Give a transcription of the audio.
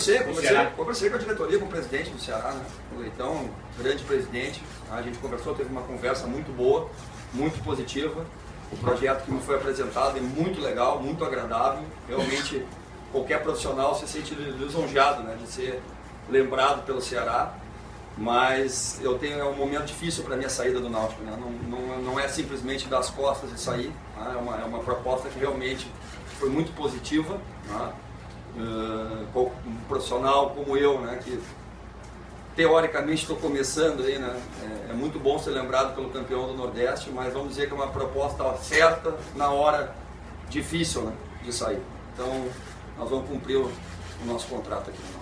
Conversei com a diretoria, com o presidente do Ceará, né? O Leitão, grande presidente. A gente conversou, teve uma conversa muito boa, muito positiva. O projeto que me foi apresentado é muito legal, muito agradável. Realmente, qualquer profissional se sente lisonjeado, né, de ser lembrado pelo Ceará. Mas é um momento difícil para a minha saída do Náutico, né? Não é simplesmente dar as costas e sair, né? É uma proposta que realmente foi muito positiva, né? Um profissional como eu, né, que teoricamente estou começando aí, né? É muito bom ser lembrado pelo campeão do Nordeste, mas vamos dizer que é uma proposta certa na hora difícil, né, de sair. Então nós vamos cumprir o nosso contrato aqui.